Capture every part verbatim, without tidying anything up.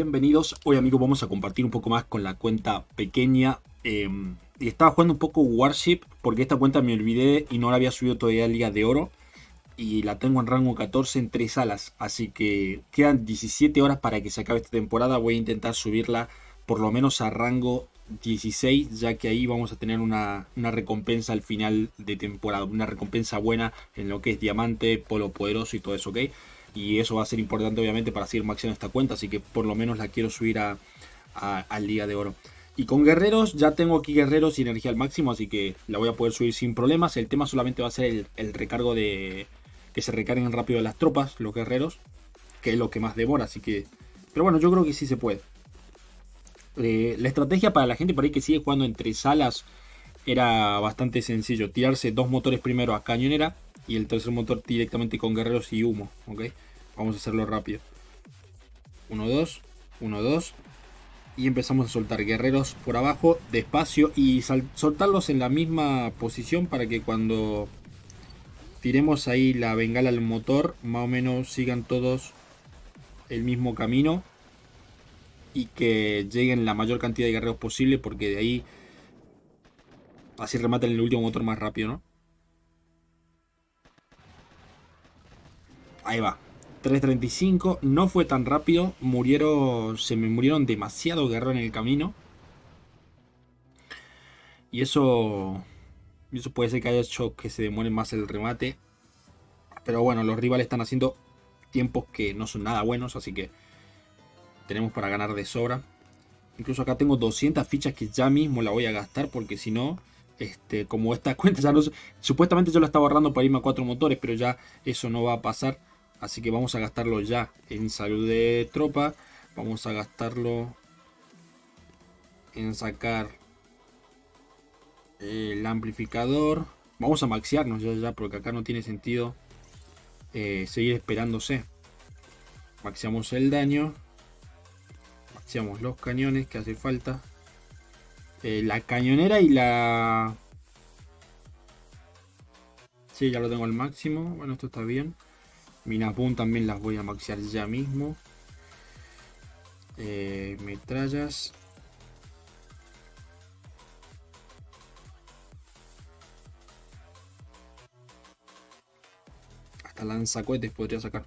bienvenidos. Hoy, amigos, vamos a compartir un poco más con la cuenta pequeña. Eh, y estaba jugando un poco Warship porque esta cuenta me olvidé y no la había subido todavía a Liga de Oro. Y la tengo en rango catorce en tres salas. Así que quedan diecisiete horas para que se acabe esta temporada. Voy a intentar subirla por lo menos a rango dieciséis, ya que ahí vamos a tener una, una recompensa al final de temporada. Una recompensa buena en lo que es diamante, polo poderoso y todo eso, ¿ok? Y eso va a ser importante obviamente para seguir maxeando esta cuenta. Así que por lo menos la quiero subir a, a, a Liga de Oro. Y con guerreros, ya tengo aquí guerreros y energía al máximo. Así que la voy a poder subir sin problemas. El tema solamente va a ser el, el recargo de... que se recarguen rápido las tropas, los guerreros. Que es lo que más demora, así que... Pero bueno, yo creo que sí se puede. Eh, la estrategia para la gente por ahí que sigue jugando entre salas era bastante sencillo. Tirarse dos motores primero a cañonera y el tercer motor directamente con guerreros y humo, ¿ok? Vamos a hacerlo rápido. uno, dos, uno, dos. Y empezamos a soltar guerreros por abajo, despacio. Y soltarlos en la misma posición para que cuando tiremos ahí la bengala al motor, más o menos sigan todos el mismo camino. Y que lleguen la mayor cantidad de guerreros posible, porque de ahí así rematen el último motor más rápido, ¿no? Ahí va. tres treinta y cinco. No fue tan rápido. Murieron. Se me murieron demasiado guerreros en el camino. Y eso. Eso puede ser que haya hecho que se demore más el remate. Pero bueno, los rivales están haciendo tiempos que no son nada buenos. Así que tenemos para ganar de sobra. Incluso acá tengo doscientas fichas que ya mismo la voy a gastar. Porque si no, este, como esta cuenta ya no... Supuestamente yo la estaba ahorrando para irme a cuatro motores. Pero ya eso no va a pasar. Así que vamos a gastarlo ya en salud de tropa. Vamos a gastarlo en sacar el amplificador. Vamos a maxearnos ya, ya porque acá no tiene sentido eh, seguir esperándose. Maxeamos el daño. Maxeamos los cañones que hace falta. Eh, la cañonera y la... Sí, ya lo tengo al máximo. Bueno, esto está bien. Minas boom también las voy a maxear ya mismo. Eh, metrallas. Hasta lanzacohetes podría sacar.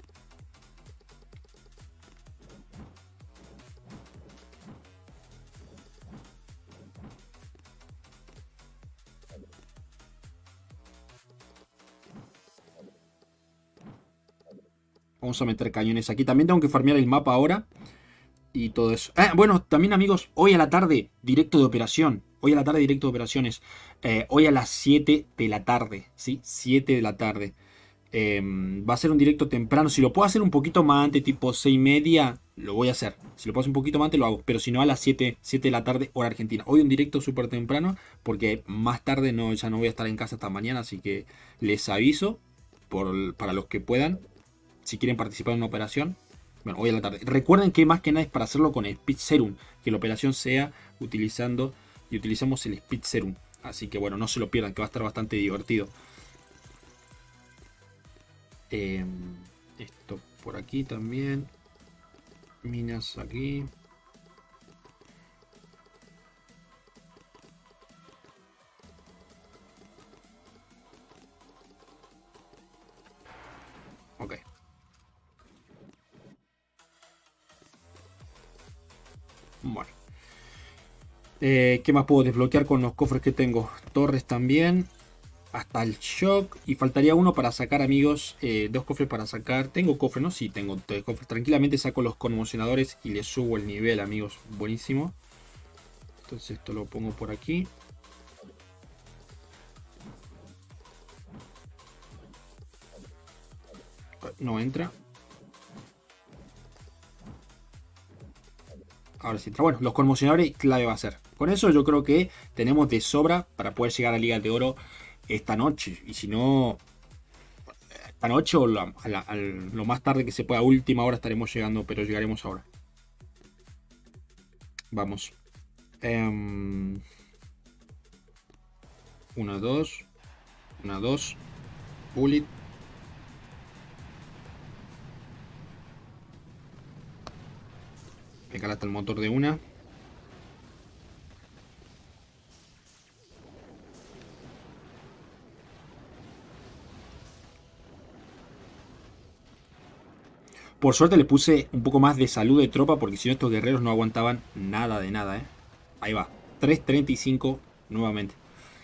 Vamos a meter cañones aquí. También tengo que farmear el mapa ahora. Y todo eso. Ah, bueno, también, amigos, hoy a la tarde, directo de operación. Hoy a la tarde, directo de operaciones. Eh, hoy a las siete de la tarde. ¿Sí? siete de la tarde. Eh, va a ser un directo temprano. Si lo puedo hacer un poquito más antes, tipo seis y media, lo voy a hacer. Si lo puedo hacer un poquito más antes, lo hago. Pero si no, a las siete, siete de la tarde, hora argentina. Hoy un directo súper temprano. Porque más tarde no, ya no voy a estar en casa hasta mañana. Así que les aviso. Por, para los que puedan. Si quieren participar en una operación. Bueno, hoy a la tarde. Recuerden que más que nada es para hacerlo con el Speed Serum. Que la operación sea utilizando y utilizamos el Speed Serum. Así que bueno, no se lo pierdan, que va a estar bastante divertido. Eh, esto por aquí también. Minas aquí. Ok. Bueno. Eh, ¿Qué más puedo desbloquear con los cofres que tengo? Torres también. Hasta el shock. Y faltaría uno para sacar, amigos. Eh, dos cofres para sacar. ¿Tengo cofres? No, sí, tengo tres cofres. Tranquilamente saco los conmocionadores y le subo el nivel, amigos. Buenísimo. Entonces esto lo pongo por aquí. No entra. Ahora sí entra. Bueno, los conmocionadores clave va a ser. Con eso yo creo que tenemos de sobra para poder llegar a Liga de Oro esta noche. Y si no, esta noche o la, a la, a lo más tarde que se pueda, a última hora estaremos llegando, pero llegaremos ahora. Vamos. Um, una, dos. Una, dos. Bullet. Me calata el motor de una. Por suerte le puse un poco más de salud de tropa, porque si no estos guerreros no aguantaban nada de nada, ¿eh? Ahí va. tres treinta y cinco nuevamente.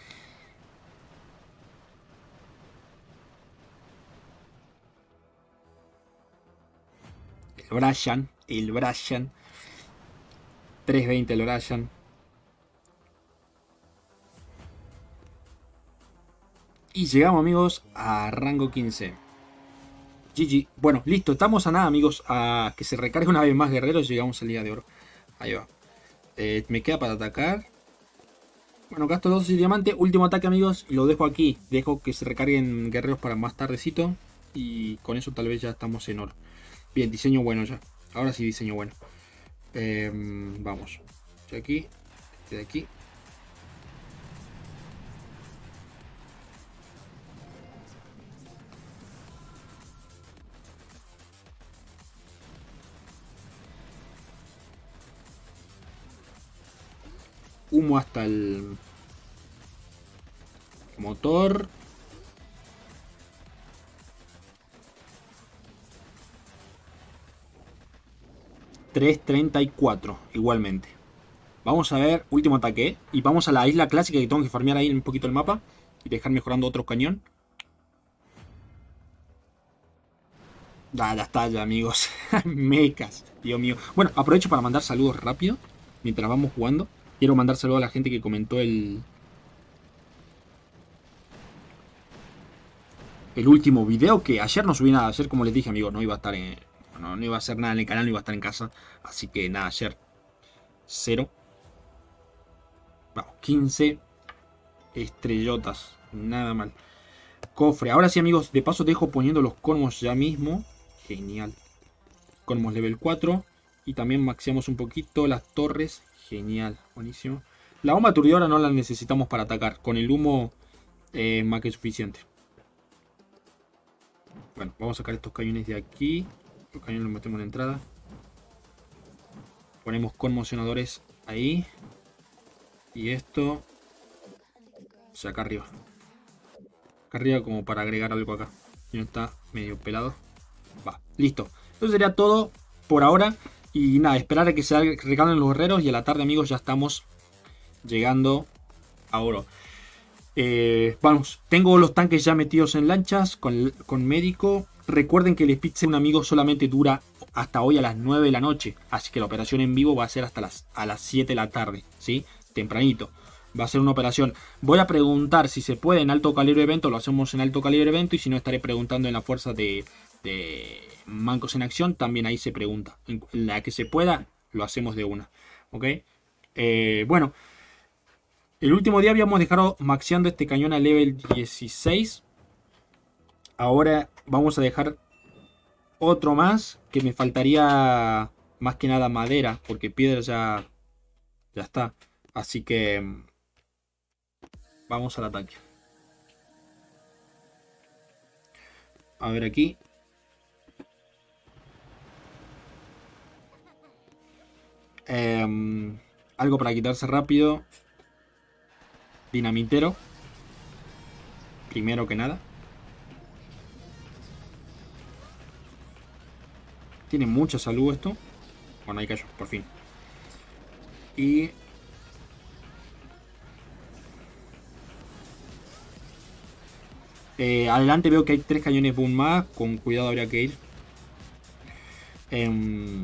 El Brian. El Brian. tres veinte el Brian. Y llegamos, amigos, a rango quince. G G. Bueno, listo. Estamos a nada, amigos, a que se recargue una vez más guerreros. Llegamos al Liga de Oro. Ahí va. Eh, me queda para atacar. Bueno, gasto dos y diamante. Último ataque, amigos. Y lo dejo aquí. Dejo que se recarguen guerreros para más tardecito. Y con eso tal vez ya estamos en oro. Bien, diseño bueno ya. Ahora sí, diseño bueno. Eh, vamos. Este de aquí. Este de aquí. Humo hasta el motor. tres treinta y cuatro igualmente. Vamos a ver, último ataque. Y vamos a la isla clásica, que tengo que farmear ahí un poquito el mapa. Y dejar mejorando otro cañón. Ya, ya está, ya, amigos. Mecas, Dios mío. Bueno, aprovecho para mandar saludos rápido mientras vamos jugando. Quiero mandar saludos a la gente que comentó el... El último video, que ayer no subí nada. Ayer, como les dije, amigos, no iba a estar en... No, no iba a hacer nada en el canal, no iba a estar en casa. Así que nada, ayer cero. Vamos, quince estrellotas. Nada mal. Cofre. Ahora sí, amigos, de paso te dejo poniendo los colmos ya mismo. Genial. Colmos level cuatro. Y también maxiamos un poquito las torres. Genial, buenísimo. La bomba aturdidora no la necesitamos para atacar. Con el humo eh, más que suficiente. Bueno, vamos a sacar estos cañones de aquí. Los cañones los metemos en la entrada. Ponemos conmocionadores ahí. Y esto... O sea, acá arriba. Acá arriba como para agregar algo acá. Y no está medio pelado. Va, listo. Eso sería todo por ahora. Y nada, esperar a que se recarguen los guerreros. Y a la tarde, amigos, ya estamos llegando a oro. Eh, vamos, tengo los tanques ya metidos en lanchas con, con médico. Recuerden que el Speedster, un amigo, solamente dura hasta hoy a las nueve de la noche. Así que la operación en vivo va a ser hasta las, a las siete de la tarde, ¿sí? Tempranito. Va a ser una operación. Voy a preguntar si se puede en alto calibre evento. Lo hacemos en alto calibre evento. Y si no, estaré preguntando en la fuerza de, de mancos en acción. También ahí se pregunta. En la que se pueda, lo hacemos de una. ¿Ok? Eh, bueno. El último día habíamos dejado maxeando este cañón a level dieciséis. Ahora vamos a dejar otro más. Que me faltaría más que nada madera. Porque piedra ya, ya está. Así que... Vamos al ataque. A ver aquí. Eh, algo para quitarse rápido. Dinamitero. Primero que nada. Tiene mucha salud esto. Bueno, ahí cayó, por fin. Y... Eh, adelante veo que hay tres cañones boom más. Con cuidado habría que ir. Eh,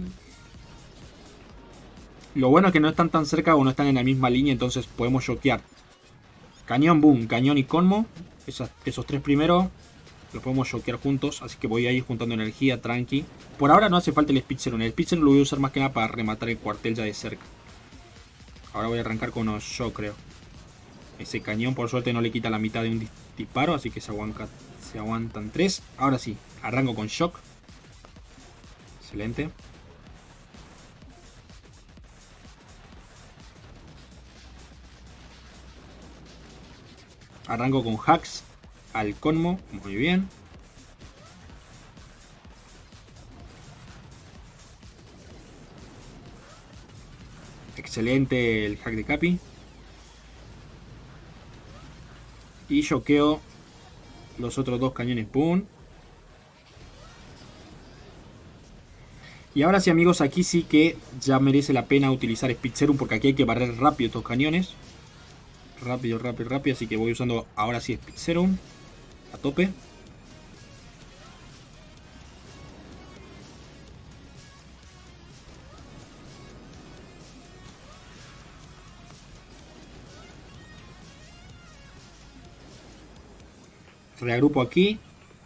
lo bueno es que no están tan cerca o no están en la misma línea. Entonces podemos choquear. Cañón, boom, cañón y colmo. Esas, esos tres primeros los podemos choquear juntos. Así que voy a ir juntando energía, tranqui. Por ahora no hace falta el Spitzer. El Spitzer lo voy a usar más que nada para rematar el cuartel ya de cerca. Ahora voy a arrancar con unos shock, creo. Ese cañón por suerte no le quita la mitad de un disparo. Así que se, aguanta, se aguantan tres. Ahora sí, arranco con shock. Excelente. Arranco con hacks al colmo. Muy bien. Excelente el hack de Capi. Y choqueo los otros dos cañones boom. Y ahora sí, amigos, aquí sí que ya merece la pena utilizar Speed Serum, porque aquí hay que barrer rápido estos cañones. Rápido, rápido, rápido. Así que voy usando ahora sí Speed Serum a tope. Reagrupo aquí.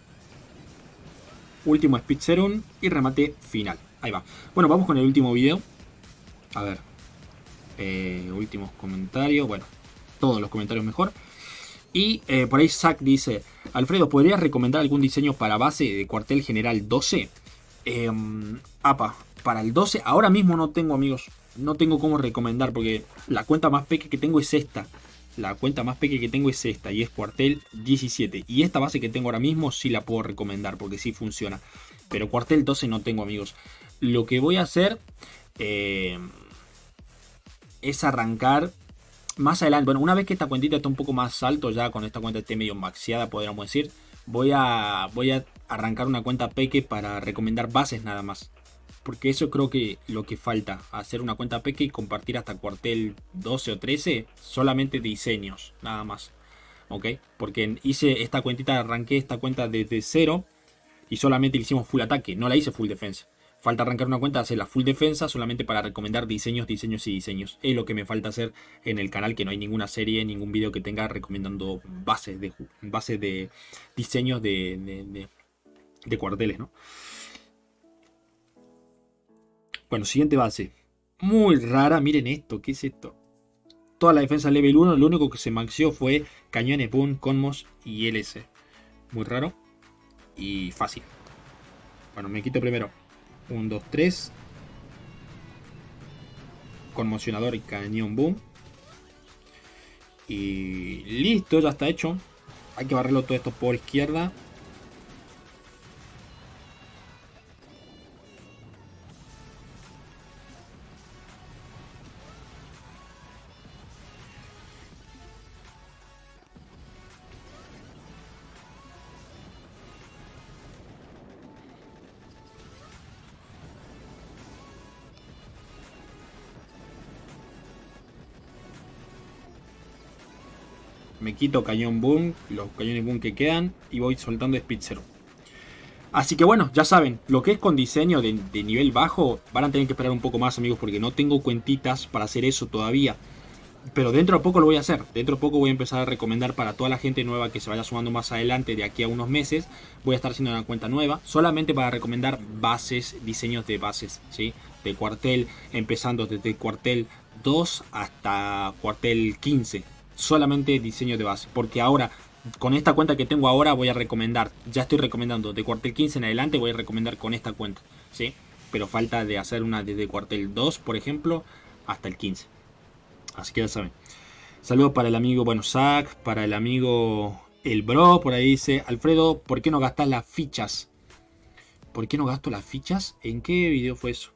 Último Speed Serum y remate final. Ahí va. Bueno, vamos con el último video. A ver. Eh, últimos comentarios. Bueno, todos los comentarios mejor. Y eh, por ahí Zack dice: Alfredo, ¿podrías recomendar algún diseño para base de cuartel general doce? Eh, apa, para el doce ahora mismo no tengo, amigos. No tengo cómo recomendar, porque la cuenta más pequeña que tengo es esta. La cuenta más pequeña que tengo es esta, y es cuartel diecisiete. Y esta base que tengo ahora mismo sí la puedo recomendar, porque sí funciona. Pero cuartel doce no tengo, amigos. Lo que voy a hacer eh, es arrancar más adelante. Bueno, una vez que esta cuentita está un poco más alto, ya con esta cuenta esté medio maxiada, podríamos decir, voy a, voy a arrancar una cuenta peque para recomendar bases nada más. Porque eso creo que lo que falta, hacer una cuenta peque y compartir hasta cuartel doce o trece, solamente diseños, nada más. ¿Ok? Porque hice esta cuentita, arranqué esta cuenta desde cero y solamente le hicimos full ataque, no la hice full defensa. Falta arrancar una cuenta, hacer la full defensa solamente para recomendar diseños, diseños y diseños. Es lo que me falta hacer en el canal, que no hay ninguna serie, ningún video que tenga recomendando bases de, bases de diseños de, de, de, de cuarteles, ¿no? Bueno, siguiente base. Muy rara, miren esto, ¿qué es esto? Toda la defensa level uno, lo único que se maxió fue cañones, boom, conmos y L S. Muy raro y fácil. Bueno, me quito primero uno, dos, tres. Conmocionador y cañón boom. Y listo, ya está hecho. Hay que barrerlo todo esto por izquierda. Me quito cañón boom, los cañones boom que quedan, y voy soltando Speed Serum. Así que bueno, ya saben, lo que es con diseño de, de nivel bajo, van a tener que esperar un poco más, amigos, porque no tengo cuentitas para hacer eso todavía. Pero dentro de poco lo voy a hacer. Dentro de poco voy a empezar a recomendar para toda la gente nueva que se vaya sumando más adelante, de aquí a unos meses. Voy a estar haciendo una cuenta nueva, solamente para recomendar bases, diseños de bases, ¿sí? De cuartel, empezando desde cuartel dos hasta cuartel quince. Solamente diseño de base, porque ahora, con esta cuenta que tengo ahora, voy a recomendar, ya estoy recomendando de cuartel quince en adelante, voy a recomendar con esta cuenta, ¿sí? Pero falta de hacer una desde cuartel dos, por ejemplo, hasta el quince. Así que ya saben. Saludos para el amigo, bueno, Zack, para el amigo El Bro, por ahí dice: Alfredo, ¿por qué no gastas las fichas? ¿Por qué no gasto las fichas? ¿En qué video fue eso?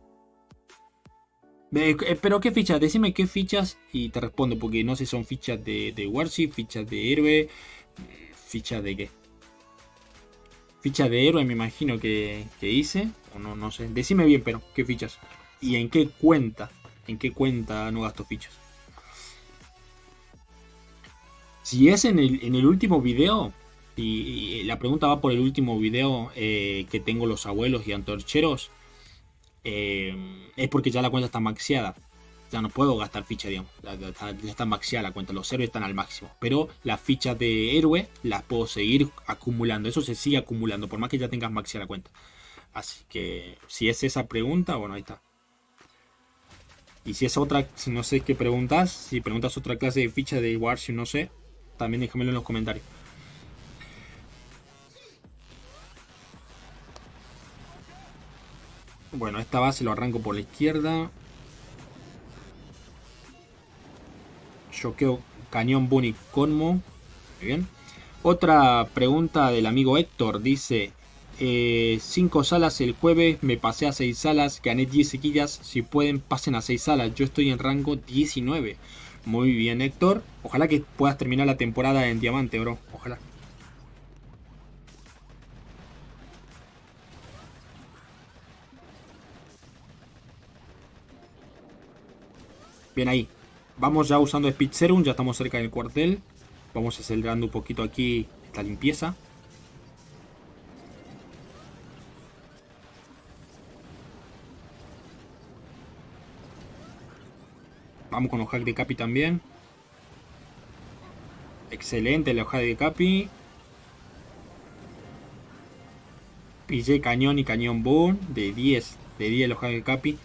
Eh, pero qué fichas, decime qué fichas y te respondo, porque no sé si son fichas de, de Warship, fichas de héroe, fichas de qué. Fichas de héroe me imagino que, que hice, o no, no sé. Decime bien, pero qué fichas. Y en qué cuenta, en qué cuenta no gasto fichas. Si es en el, en el último video, y, y la pregunta va por el último video eh, que tengo los abuelos y antorcheros, Eh, es porque ya la cuenta está maxiada. Ya no puedo gastar ficha, digamos. Ya, ya está, ya está maxiada la cuenta. Los héroes están al máximo. Pero las fichas de héroe las puedo seguir acumulando. Eso se sigue acumulando. Por más que ya tengas maxiada la cuenta. Así que si es esa pregunta, bueno, ahí está. Y si es otra, si no sé qué preguntas. Si preguntas otra clase de ficha de Warship, no sé. También déjamelo en los comentarios. Bueno, esta base lo arranco por la izquierda. Choqueo cañón boom y conmo. Muy bien. Otra pregunta del amigo Héctor. Dice: cinco salas el jueves, me pasé a seis salas, gané diez seguidas. Si pueden, pasen a seis salas. Yo estoy en rango diecinueve. Muy bien, Héctor. Ojalá que puedas terminar la temporada en diamante, bro. Ojalá. Bien ahí. Vamos ya usando Speed Serum. Ya estamos cerca del cuartel. Vamos acelerando un poquito aquí esta limpieza. Vamos con los hack de Capi también. Excelente la hoja de Capi. Pillé cañón y cañón boom. De diez. De diez la hoja de Capi.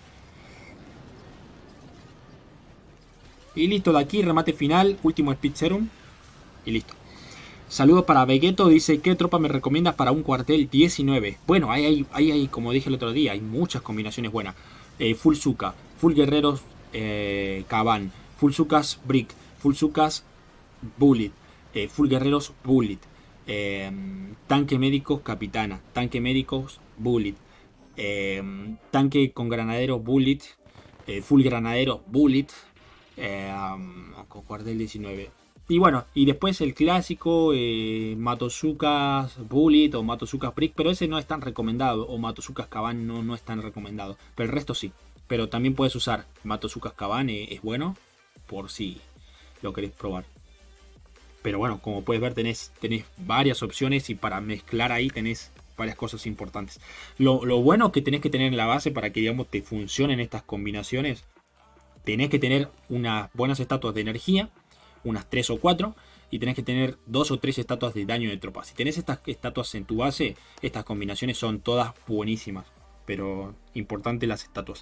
Y listo, de aquí remate final. Último Speed Serum. Y listo. Saludos para Vegeto. Dice, ¿qué tropa me recomiendas para un cuartel diecinueve? Bueno, hay, hay, hay, hay como dije el otro día, hay muchas combinaciones buenas. Eh, full Zuka, Full Guerreros eh, Caban, Full Zukas Brick, Full Zukas Bullet, eh, Full Guerreros Bullet, eh, Tanque Médicos Capitana, Tanque Médicos Bullet, eh, Tanque con Granadero Bullet, eh, Full Granadero Bullet, eh, con cuartel diecinueve. Y bueno, y después el clásico eh, Matozukas Bullet o Matozukas Brick, pero ese no es tan recomendado, o Matozukas Caban no, no es tan recomendado, pero el resto sí. Pero también puedes usar Matozukas Caban, eh, es bueno, por si lo querés probar. Pero bueno, como puedes ver tenés, tenés varias opciones y para mezclar ahí tenés varias cosas importantes. Lo, lo bueno que tenés que tener en la base para que digamos te funcionen estas combinaciones, tenés que tener unas buenas estatuas de energía, unas tres o cuatro, y tenés que tener dos o tres estatuas de daño de tropa. Si tenés estas estatuas en tu base, estas combinaciones son todas buenísimas, pero importante las estatuas.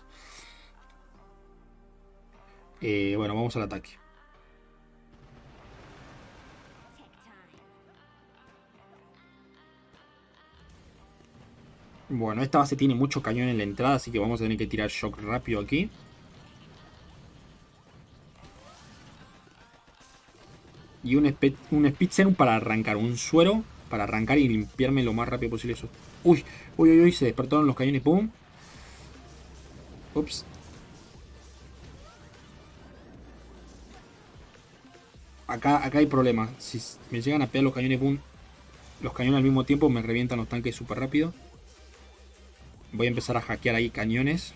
Eh, bueno, vamos al ataque. Bueno, esta base tiene mucho cañón en la entrada, así que vamos a tener que tirar shock rápido aquí. Y un, speed, un Speed Serum para arrancar. Un suero para arrancar y limpiarme lo más rápido posible eso. Uy, uy, uy, uy, se despertaron los cañones. Pum. Ups. Acá, acá hay problemas. Si me llegan a pegar los cañones, boom. Los cañones al mismo tiempo me revientan los tanques súper rápido. Voy a empezar a hackear ahí cañones.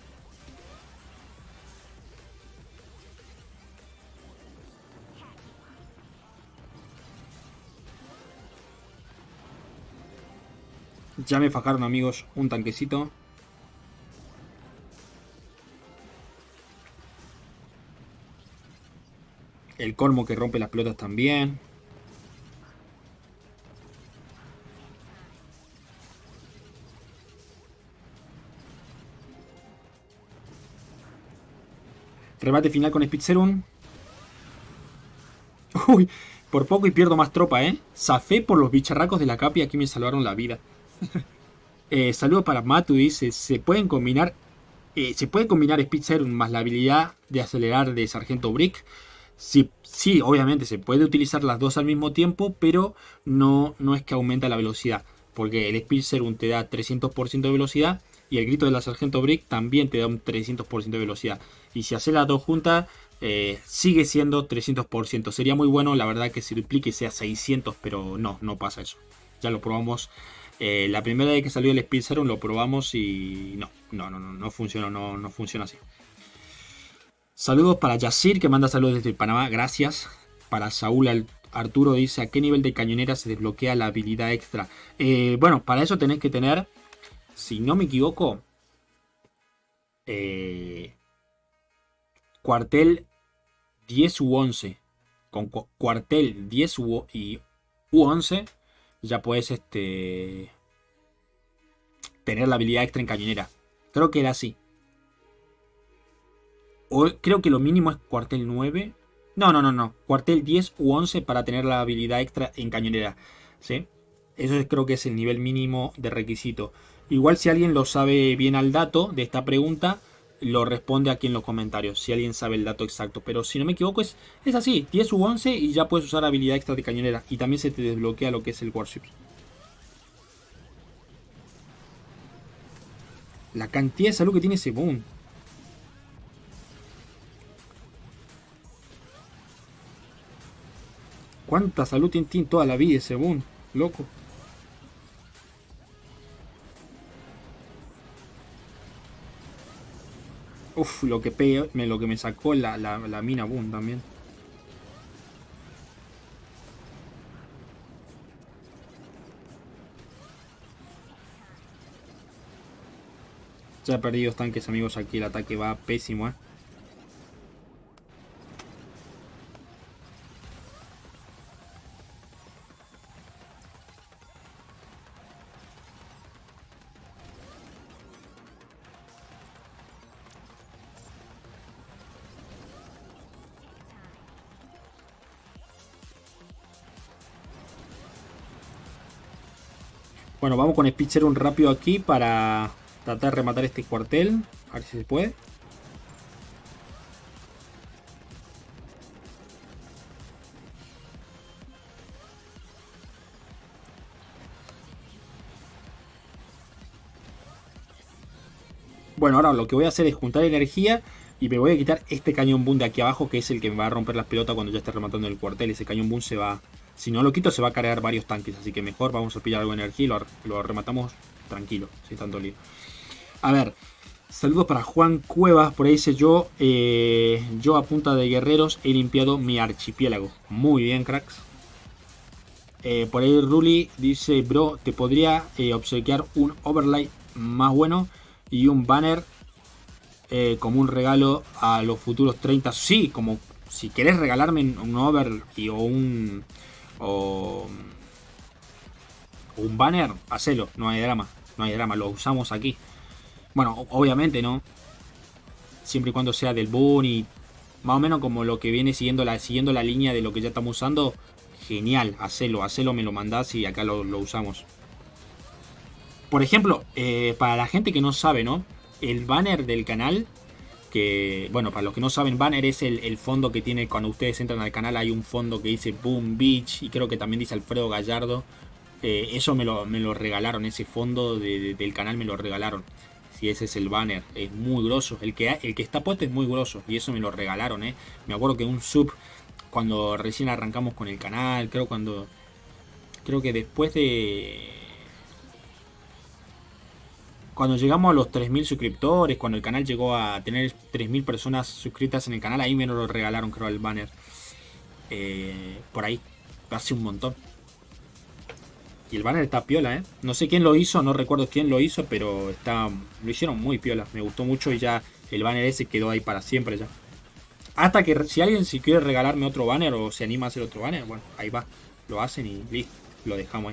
Ya me fajaron, amigos, un tanquecito. El colmo que rompe las pelotas también. Rebate final con Speed Serum. Uy, por poco y pierdo más tropa, ¿eh? Zafé por los bicharracos de la Capi, aquí me salvaron la vida. eh, saludo para Matu, dice, se pueden combinar... Eh, ¿Se puede combinar Speed Serum más la habilidad de acelerar de Sargento Brick? Sí, sí, obviamente se puede utilizar las dos al mismo tiempo, pero no, no es que aumenta la velocidad. Porque el Speed Serum te da trescientos por ciento de velocidad y el grito de la Sargento Brick también te da un trescientos por ciento de velocidad. Y si haces las dos juntas, eh, sigue siendo trescientos por ciento. Sería muy bueno, la verdad, que se duplique y sea seiscientos, pero no, no pasa eso. Ya lo probamos. Eh, la primera vez que salió el Speed Serum lo probamos y no, no, no, no, no funciona, no, no funciona así. Saludos para Yacir, que manda saludos desde Panamá, gracias. Para Saúl Arturo dice, ¿a qué nivel de cañonera se desbloquea la habilidad extra? Eh, bueno, para eso tenés que tener, si no me equivoco, eh, cuartel diez u once. Con cu cuartel diez u, y, u once ya puedes este, tener la habilidad extra en cañonera. Creo que era así. O creo que lo mínimo es cuartel nueve. No, no, no, no. Cuartel diez u once para tener la habilidad extra en cañonera. ¿Sí? Eso es, creo que es el nivel mínimo de requisito. Igual si alguien lo sabe bien al dato de esta pregunta, lo responde aquí en los comentarios. Si alguien sabe el dato exacto. Pero si no me equivoco es, es así. diez u once y ya puedes usar habilidad extra de cañonera. Y también se te desbloquea lo que es el Warship. La cantidad de salud que tiene ese Boon. ¿Cuánta salud tiene, tiene toda la vida ese Boon? Loco. Uf, lo que pega, me, lo que me sacó la, la, la mina Boon también. Ya he perdido tanques, amigos, aquí el ataque va pésimo, eh. Bueno, vamos con Speed Serum rápido aquí para tratar de rematar este cuartel. A ver si se puede. Bueno, ahora lo que voy a hacer es juntar energía y me voy a quitar este cañón boom de aquí abajo, que es el que me va a romper las pelotas cuando ya esté rematando el cuartel. Ese cañón boom se va... Si no lo quito se va a cargar varios tanques, así que mejor vamos a pillar algo de energía y lo, lo rematamos tranquilo, sin tanto lío. A ver, saludos para Juan Cuevas, por ahí dice yo, eh, yo a punta de guerreros he limpiado mi archipiélago. Muy bien, cracks. Eh, por ahí Ruli dice, bro, te podría eh, obsequiar un overlay más bueno y un banner eh, como un regalo a los futuros treinta. Sí, como si querés regalarme un over y, o un... O, un banner, hacelo, no hay drama, no hay drama, lo usamos aquí. Bueno, obviamente, ¿no? Siempre y cuando sea del boon y más o menos como lo que viene siguiendo la, siguiendo la línea de lo que ya estamos usando. Genial, hacelo, hacelo, me lo mandás y acá lo, lo usamos. Por ejemplo, eh, para la gente que no sabe, ¿no? El banner del canal, que, bueno, para los que no saben, banner es el, el fondo que tiene cuando ustedes entran al canal. Hay un fondo que dice Boom Beach y creo que también dice Alfredo Gallardo. Eh, eso me lo, me lo regalaron, ese fondo de, de, del canal me lo regalaron. Si ese es el banner, es muy grosso. El que, el que está puesto es muy grosso y eso me lo regalaron, ¿eh? Me acuerdo que un sub, cuando recién arrancamos con el canal, creo cuando... Creo que después de... Cuando llegamos a los tres mil suscriptores, cuando el canal llegó a tener tres mil personas suscritas en el canal, ahí me lo regalaron, creo, el banner. Eh, por ahí, hace un montón. Y el banner está piola, ¿eh? No sé quién lo hizo, no recuerdo quién lo hizo, pero está, lo hicieron muy piola. Me gustó mucho y ya el banner ese quedó ahí para siempre ya. Hasta que si alguien si quiere regalarme otro banner o se anima a hacer otro banner, bueno, ahí va. Lo hacen y listo, lo dejamos ahí.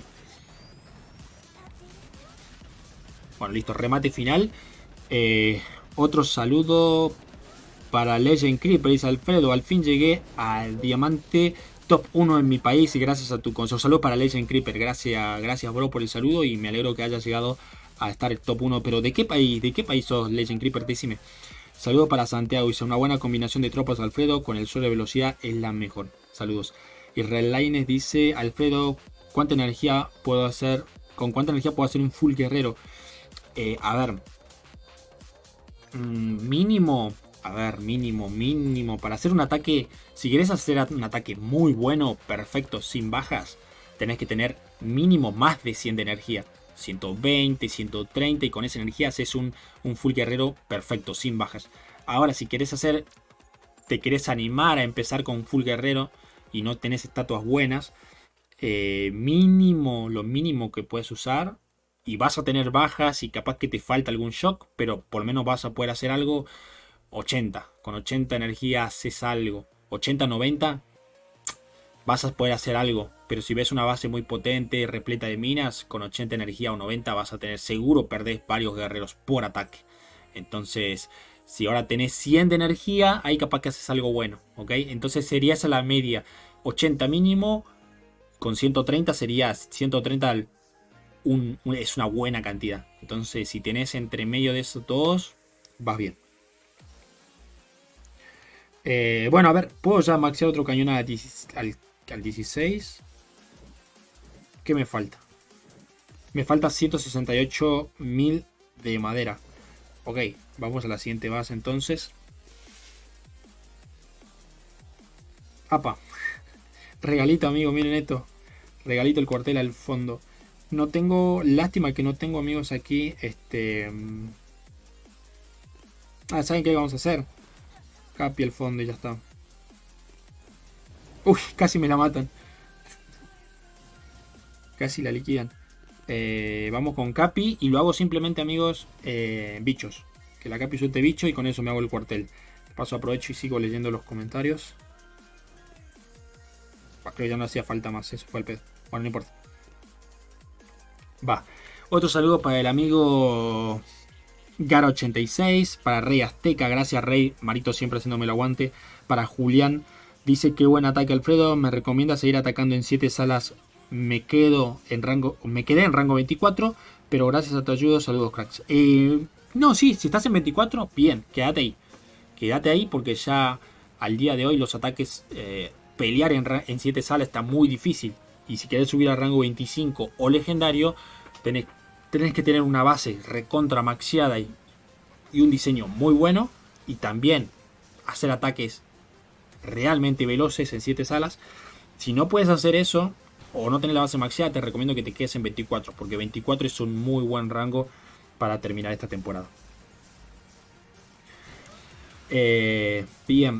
Bueno, listo, remate final. Eh, otro saludo para Legend Creeper, dice Alfredo. Al fin llegué al diamante top uno en mi país y gracias a tu consejo. Saludos para Legend Creeper. Gracias, gracias, bro, por el saludo y me alegro que hayas llegado a estar el top uno. Pero ¿de qué país? ¿De qué país sos, Legend Creeper? Decime. Saludos para Santiago. Dice, una buena combinación de tropas, Alfredo. Con el suelo de velocidad es la mejor. Saludos. Israel Laines dice, Alfredo, ¿cuánta energía puedo hacer? ¿Con cuánta energía puedo hacer un full guerrero? Eh, a ver, mínimo, a ver, mínimo, mínimo, para hacer un ataque, si querés hacer un ataque muy bueno, perfecto, sin bajas, tenés que tener mínimo más de cien de energía, ciento veinte, ciento treinta y con esa energía haces un, un full guerrero perfecto, sin bajas. Ahora, si querés hacer, te querés animar a empezar con full guerrero y no tenés estatuas buenas, eh, mínimo, lo mínimo que puedes usar... Y vas a tener bajas y capaz que te falta algún shock, pero por lo menos vas a poder hacer algo. ochenta, con ochenta energía haces algo. ochenta, noventa vas a poder hacer algo. Pero si ves una base muy potente, repleta de minas, con ochenta energía o noventa vas a tener seguro perdés varios guerreros por ataque. Entonces, si ahora tenés cien de energía, ahí capaz que haces algo bueno, ¿ok? Entonces sería esa la media. ochenta mínimo, con ciento treinta sería ciento treinta al... Un, un, es una buena cantidad. Entonces, si tenés entre medio de esos dos, vas bien. Eh, bueno, a ver, ¿puedo ya maxear otro cañón al, al, al dieciséis? ¿Qué me falta? Me falta ciento sesenta y ocho mil de madera. Ok, vamos a la siguiente base entonces. Apa. Regalito, amigo, miren esto. Regalito el cuartel al fondo. No tengo... Lástima que no tengo amigos aquí. Este... Ah, ¿saben qué vamos a hacer? Capi al fondo y ya está. Uy, casi me la matan. Casi la liquidan. Eh, vamos con Capi y lo hago simplemente, amigos, eh, bichos. Que la Capi suelte bicho y con eso me hago el cuartel. De paso aprovecho y sigo leyendo los comentarios. Bah, creo que ya no hacía falta más, eso fue el pedo. Bueno, no importa. Va. Otro saludo para el amigo Gara ochenta y seis. Para Rey Azteca, gracias Rey. Marito siempre haciéndome el aguante. Para Julián. Dice que buen ataque Alfredo. Me recomienda seguir atacando en siete salas. Me quedo en rango. Me quedé en rango veinticuatro. Pero gracias a tu ayuda, saludos cracks. Eh, no, sí, si estás en veinticuatro, bien, quédate ahí. Quédate ahí porque ya al día de hoy los ataques, eh, pelear en siete salas está muy difícil. Y si querés subir a rango veinticinco o legendario, tenés, tenés que tener una base recontra maxiada y, y un diseño muy bueno. Y también hacer ataques realmente veloces en siete salas. Si no puedes hacer eso o no tenés la base maxiada, te recomiendo que te quedes en veinticuatro. Porque veinticuatro es un muy buen rango para terminar esta temporada. Eh, bien.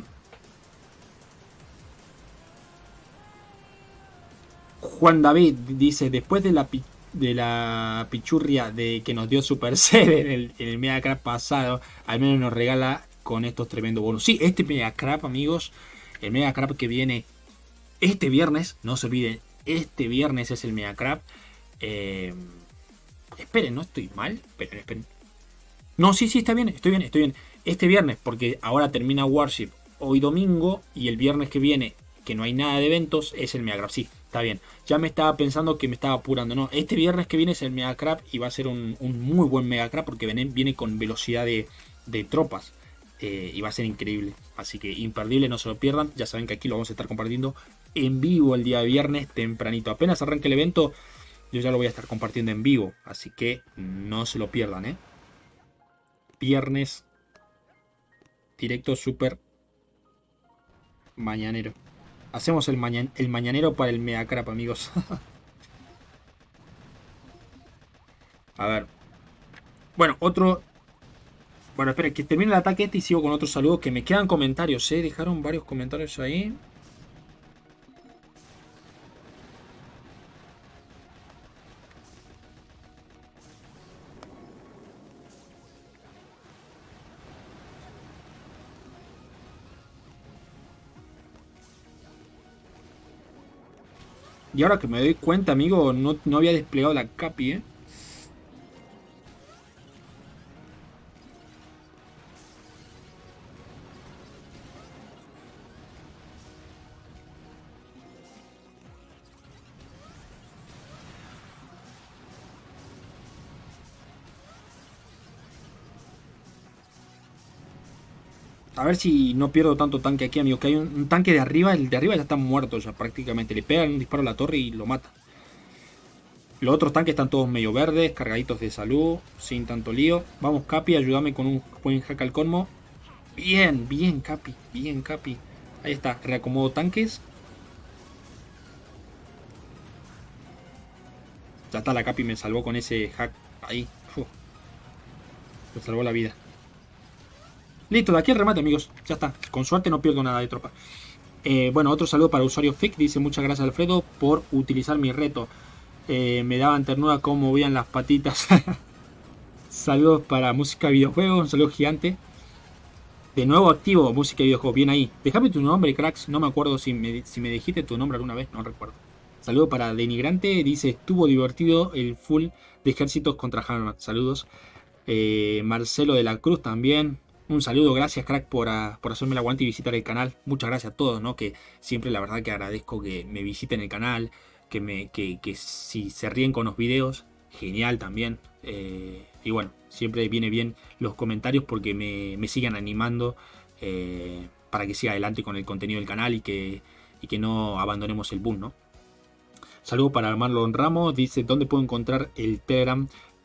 Juan David dice, después de la, de la pichurria de que nos dio Supercell en el, en el Mega Crap pasado, al menos nos regala con estos tremendos bonos. Sí, este Mega Crap, amigos, el Mega Crap que viene este viernes, no se olviden, este viernes es el Mega Crap. Eh, esperen, no estoy mal. Esperen, esperen. No, sí, sí, está bien, estoy bien, estoy bien. Este viernes, porque ahora termina Warship hoy domingo y el viernes que viene, que no hay nada de eventos, es el Mega Crap. Sí, está bien. Ya me estaba pensando que me estaba apurando. No, este viernes que viene es el Mega Crap y va a ser un, un muy buen Mega Crap porque viene, viene con velocidad de, de tropas. Eh, y va a ser increíble. Así que imperdible, no se lo pierdan. Ya saben que aquí lo vamos a estar compartiendo en vivo el día de viernes tempranito. Apenas arranque el evento, yo ya lo voy a estar compartiendo en vivo. Así que no se lo pierdan, ¿eh? Viernes directo super mañanero. Hacemos el, mañan el mañanero para el Mega Crap, amigos. A ver. Bueno, otro... Bueno, espera, que termine el ataque este y sigo con otros saludos. Que me quedan comentarios, ¿eh? Dejaron varios comentarios ahí. Y ahora que me doy cuenta, amigo, no, no había desplegado la Capi, ¿eh? A ver si no pierdo tanto tanque aquí, amigo. Que hay un, un tanque de arriba. El de arriba ya está muerto ya prácticamente. Le pegan un disparo a la torre y lo mata. Los otros tanques están todos medio verdes, cargaditos de salud, sin tanto lío. Vamos, Capi, ayúdame con un buen hack al colmo. Bien, bien, Capi, bien, Capi. Ahí está, reacomodo tanques. Ya está, la Capi me salvó con ese hack ahí. Uf, me salvó la vida. Listo, de aquí el remate, amigos. Ya está, con suerte no pierdo nada de tropa. Eh, bueno, otro saludo para usuario Fic. Dice, muchas gracias, Alfredo, por utilizar mi reto. Eh, me daban ternura cómo movían las patitas. Saludos para música videojuegos. Un saludo gigante. De nuevo activo, música videojuegos. Bien ahí. Déjame tu nombre, cracks. No me acuerdo si me, si me dijiste tu nombre alguna vez. No recuerdo. Saludo para Denigrante. Dice, estuvo divertido el full de ejércitos contra Hammer. Saludos. Eh, Marcelo de la Cruz también. Un saludo, gracias crack por, a, por hacerme el aguante y visitar el canal. Muchas gracias a todos, ¿no? Que siempre la verdad que agradezco que me visiten el canal. Que, me, que, que si se ríen con los videos, genial también. Eh, y bueno, siempre viene bien los comentarios porque me, me sigan animando eh, para que siga adelante con el contenido del canal y que, y que no abandonemos el boom, ¿no? Saludos para Marlon Ramos, dice, ¿dónde puedo encontrar el Telegram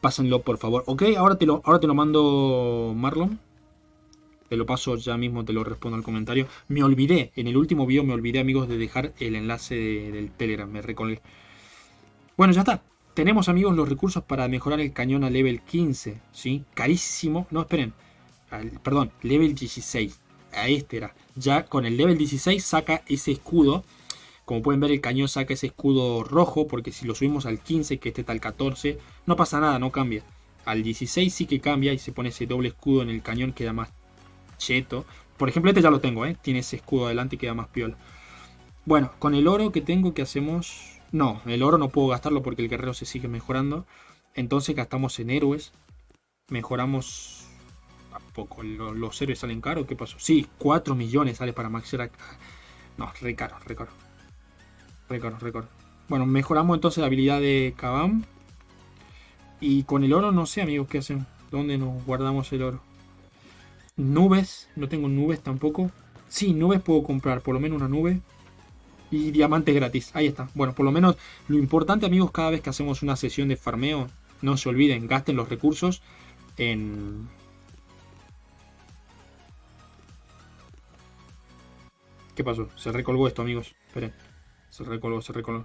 Pásenlo, por favor. Ok, ahora te lo, ahora te lo mando, Marlon. Te lo paso ya mismo, te lo respondo al comentario. Me olvidé, en el último video me olvidé, amigos, de dejar el enlace de, del Telegram. Me recolgué. Bueno, ya está. Tenemos, amigos, los recursos para mejorar el cañón a level quince. ¿Sí? Carísimo. No, esperen. Al, perdón, level dieciséis. A este era. Ya con el level dieciséis saca ese escudo. Como pueden ver, el cañón saca ese escudo rojo. Porque si lo subimos al quince, que este está al catorce, no pasa nada, no cambia. Al dieciséis sí que cambia y se pone ese doble escudo en el cañón, queda más cheto. Por ejemplo, este ya lo tengo, ¿eh? Tiene ese escudo adelante y queda más piola. Bueno, con el oro que tengo, ¿qué hacemos? No, el oro no puedo gastarlo porque el guerrero se sigue mejorando. Entonces gastamos en héroes. Mejoramos... ¿A poco? ¿Los, los héroes salen caros? ¿Qué pasó? Sí, cuatro millones sale para maxear acá. No, re caro, re caro. Re caro, re caro. Bueno, mejoramos entonces la habilidad de Kabam. Y con el oro no sé, amigos, ¿qué hacemos? ¿Dónde nos guardamos el oro? Nubes, no tengo nubes tampoco. Sí, nubes puedo comprar, por lo menos una nube. Y diamantes gratis, ahí está. Bueno, por lo menos lo importante, amigos, cada vez que hacemos una sesión de farmeo, no se olviden, gasten los recursos en... ¿Qué pasó? Se recolgó esto, amigos. Esperen, se recolgó, se recolgó.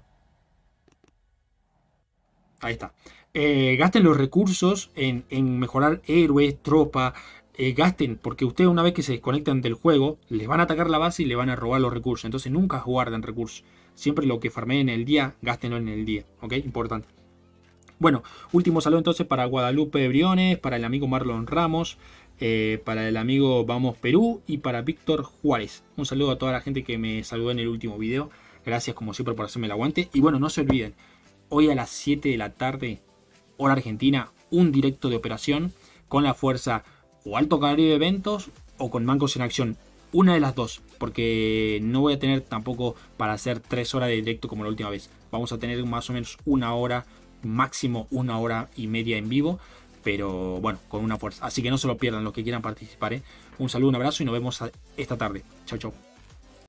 Ahí está. Eh, gasten los recursos en, en mejorar héroes, tropa. Eh, gasten, porque ustedes una vez que se desconectan del juego, les van a atacar la base y le van a robar los recursos. Entonces nunca guarden recursos. Siempre lo que farmeen en el día, gástenlo en el día. ¿Ok? Importante. Bueno, último saludo entonces para Guadalupe Briones, para el amigo Marlon Ramos, eh, para el amigo Vamos Perú y para Víctor Juárez. Un saludo a toda la gente que me saludó en el último video. Gracias como siempre por hacerme el aguante. Y bueno, no se olviden, hoy a las siete de la tarde, hora argentina, un directo de operación con la fuerza o Alto Caribe Eventos o con Mancos en Acción. Una de las dos, porque no voy a tener tampoco para hacer tres horas de directo como la última vez. Vamos a tener más o menos una hora, máximo una hora y media en vivo, pero bueno, con una fuerza. Así que no se lo pierdan los que quieran participar, ¿eh? Un saludo, un abrazo y nos vemos esta tarde. Chau, chau.